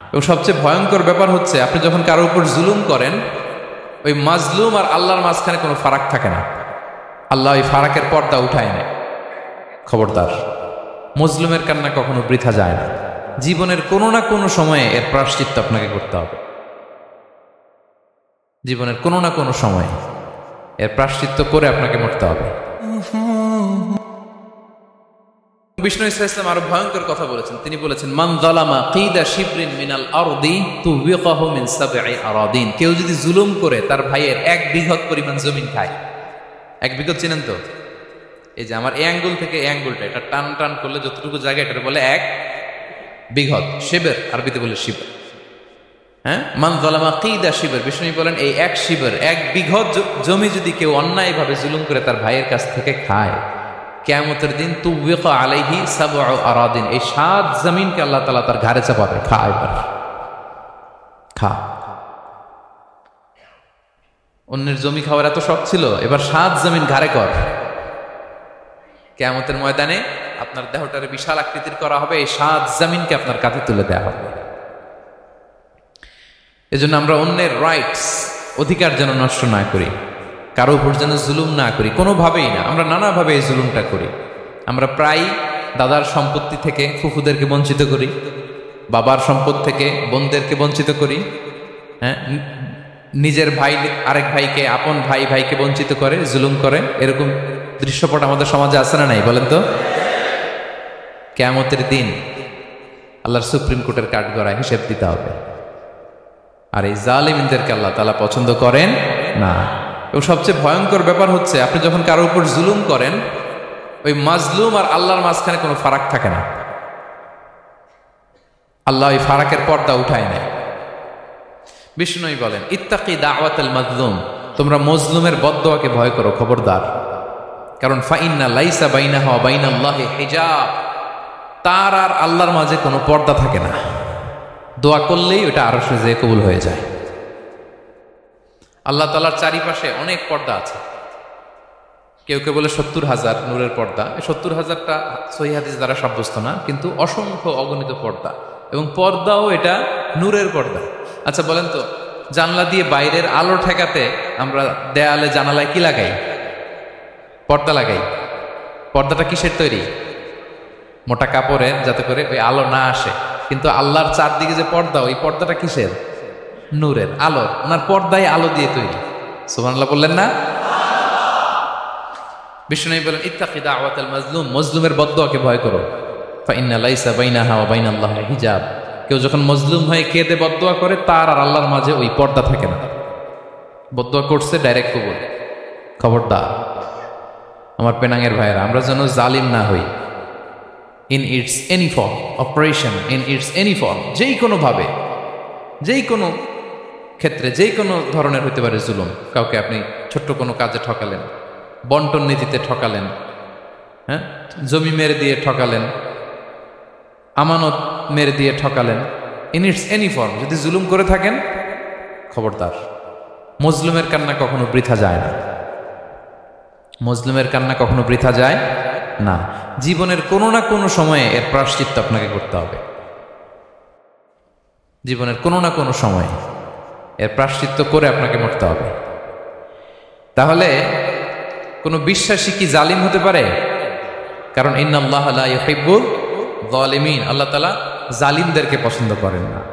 এবং সবচেয়ে ভয়ঙ্কর ব্যাপার হচ্ছে আপনি যখন কারোর উপর জুলুম করেন, ওই মাজলুম আর আল্লাহর মাঝখানে কোনো ফারাক থাকে না। আল্লাহ ওই ফারাকের পর্দা উঠায় নেয়। খবরদার, মজলুমের কান্না কখনো বৃথা যায় না। জীবনের কোনো না কোনো সময়ে এর প্রায়শ্চিত্ত আপনাকে করতে হবে। জীবনের কোনো না কোনো সময়ে এর প্রায়শ্চিত্ত করে আপনাকে মরতে হবে। বিষ্ণু ইসলাম আরো ভয়ঙ্কর কথা বলেছেন। তিনি বলেছেন, মান যালামা কিদা শিবরিন মিনাল আরদি তুবিকাহু মিন সাবঈ আরাদিন। কেউ যদি জুলুম করে তার ভাইয়ের 1 বিঘত পরিমাণ জমিন খায়। 1 বিঘত চিনেন তো? এই যে আমার এই আঙ্গুল থেকে এই আঙ্গুলটা, এটা টান টান করলে যতটুকু জায়গা, এটা বলে 1 বিঘত। শিবের আরবিতে বলে শিবর। হ্যাঁ, মান যালামা কিদা শিবর। বিষ্ণু বলেন এই 1 শিবর, 1 বিঘত জমি যদি কেউ অন্যায়ভাবে জুলুম করে তার ভাইয়ের কাছ থেকে খায়, কিয়ামতের দিন তুবিকা আলাইহি সাবউ আরাদিন, এই 7 জমিনকে আল্লাহ তাআলা তার ঘাড়ে চাপাবে। খা এবার, খা। অন্যের জমি খাওয়ার এত শখ ছিল, এবার 7 জমিন ঘাড়ে কর। কিয়ামতের ময়দানে আপনার দেহটারে বিশাল আকৃতির করা হবে, এই 7 জমিনকে আপনার কাঁধে তুলে দেওয়া হবে। এজন্য আমরা অন্যের রাইটস, অধিকার যেন নষ্ট না করি, কারো উপর যেন জুলুম না করি, কোনোভাবেই না। আমরা নানাভাবে এই জুলুমটা করি। আমরা প্রায় দাদার সম্পত্তি থেকে ফুফুদেরকে বঞ্চিত করি, বাবার সম্পদ থেকে বোনদেরকে বঞ্চিত করি। হ্যাঁ, নিজের ভাই আরেক ভাইকে, আপন ভাই ভাইকে বঞ্চিত করে, জুলুম করে। এরকম দৃশ্যপট আমাদের সমাজে আছে না নাই বলেন তো? কিয়ামতের দিন আল্লাহর সুপ্রিম কোর্টের কাঠগড়ায় হিসেব দিতে হবে। আর এই জালিমদেরকে আল্লাহ তাআলা পছন্দ করেন না। এবং সবচেয়ে ভয়ঙ্কর ব্যাপার হচ্ছে আপনি যখন কারোর উপর জুলুম করেন, ওই মাজলুম আর আল্লাহর মাঝখানে কোনো ফারাক থাকে না। আল্লাহ ওই ফারাকের পর্দা উঠায় নেয়। বিষ্ণুই বলেন, ইত্তাকি দাওয়াতাল মাজলুম, তোমরা মজলুমের বদদোয়াকে ভয় করো, খবরদার। কারণ ফাইন্না লাইসা বাইনাহা ওয়া বাইনাল্লাহি হিজাব, তার আর আল্লাহর মাঝে কোনো পর্দা থাকে না। দোয়া করলেই ওটা আরশে যেয়ে কবুল হয়ে যায়। আল্লাহ তাআলার চারিপাশে অনেক পর্দা আছে। কেউ কেউ বলে 70,000 নূরের পর্দা। 70,000টা সহিহ হাদিস দ্বারা সাব্যস্ত না, কিন্তু অসংখ্য অগণিত পর্দা, এবং পর্দাও এটা নূরের পর্দা। আচ্ছা বলেন তো, জানলা দিয়ে বাইরের আলো ঠেকাতে আমরা দেয়ালে জানালায় কি লাগাই? পর্দা লাগাই। পর্দাটা কিসের তৈরি? মোটা কাপড়ের, যাতে করে ওই আলো না আসে। কিন্তু আল্লাহর চারদিকে যে পর্দা, ওই পর্দাটা কিসের? নূরের, আলোর। ওনার পর্দায় আলো দিয়ে তৈরি। সুবহানাল্লাহ বললেন না? বিষ্ণু বলেন, ইত্তাকি দাওয়াতাল মাজলুম, মজলুমের বদদোয়াকে ভয় করো। ফাইন্না লাইসা বাইনাহা ওয়া বাইনাল্লাহি হিজাব, কেউ যখন মজলুম হয়ে কেঁদে বদদোয়া করে, তার আর আল্লাহর মাঝে ওই পর্দা থাকে না। বদদোয়া করছে, ডাইরেক্ট কবুল। খবরদার আমার পেনাঙ্গের ভাইয়েরা, আমরা যেন জালিম না হই। In its any form, operation in its any form, যেই কোনো ভাবে, যেই কোনো ক্ষেত্রে, যেই কোনো ধরনের হইতে পারে জুলুম। কাউকে আপনি ছোট্ট কোনো কাজে ঠকালেন, বন্টন নীতিতে ঠকালেন, হ্যাঁ, জমি মেরে দিয়ে ঠকালেন, আমানত মেরে দিয়ে ঠকালেন, ইন ইটস এনি ফর্ম যদি জুলুম করে থাকেন, খবরদার, মজলুমের কান্না কখনো বৃথা যায় না। মজলুমের কান্না কখনো বৃথা যায় না। জীবনের কোনো না কোনো সময়ে এর প্রায়শ্চিত্ত আপনাকে করতে হবে। জীবনের কোনো না কোনো সময়ে এর প্রায়শ্চিত্ত করে আপনাকে মরতে হবে। তাহলে কোনো বিশ্বাসী কি জালিম হতে পারে? কারণ ইন্নাল্লাহা লা ইউহিব্বুল যালিমিন, আল্লাহ তাআলা জালিমদেরকে পছন্দ করেন না।